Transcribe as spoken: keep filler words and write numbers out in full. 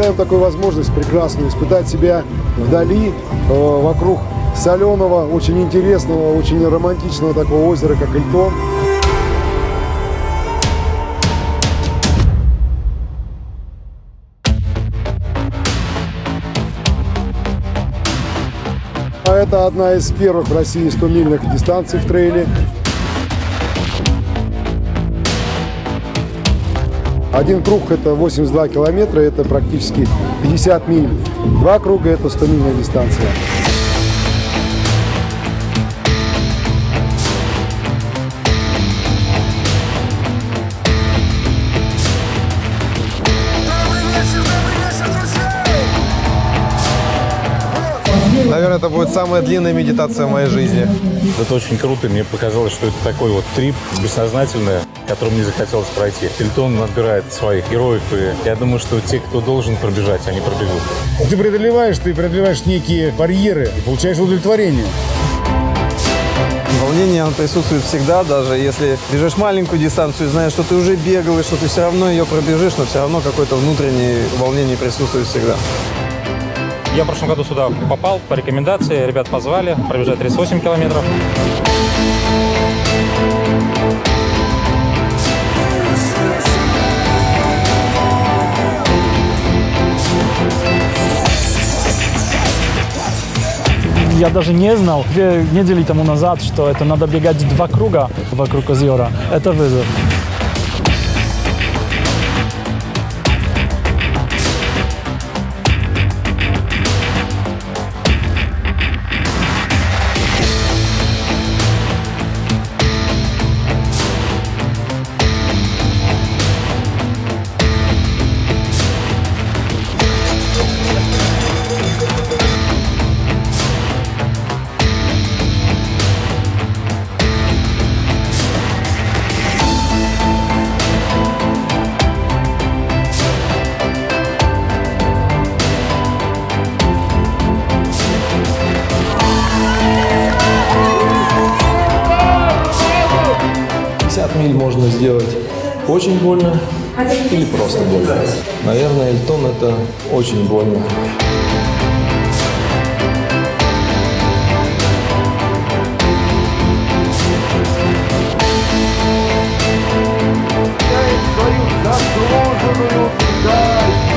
упускаем такую возможность прекрасную испытать себя вдали, э, вокруг соленого, очень интересного, очень романтичного такого озера, как Эльтон. Это одна из первых в России сто-мильных дистанций в трейле. Один круг – это восемьдесят два километра, это практически пятьдесят миль. Два круга – это сто-мильная дистанция. Наверное, это будет самая длинная медитация в моей жизни. Это очень круто. Мне показалось, что это такой вот трип бессознательный, который мне захотелось пройти. Эльтон набирает своих героев, и я думаю, что те, кто должен пробежать, они пробегут. Ты преодолеваешь, ты преодолеваешь некие барьеры и получаешь удовлетворение. Волнение, оно присутствует всегда, даже если бежишь маленькую дистанцию, знаешь, что ты уже бегал, и что ты все равно ее пробежишь, но все равно какое-то внутреннее волнение присутствует всегда. Я в прошлом году сюда попал по рекомендации, ребят позвали пробежать тридцать восемь километров. Я даже не знал две недели тому назад, что это надо бегать два круга вокруг озера. Это вызов. пятьдесят миль можно сделать очень больно или просто больно. Наверное, Эльтон – это очень больно. Я им свою заслуженную медаль.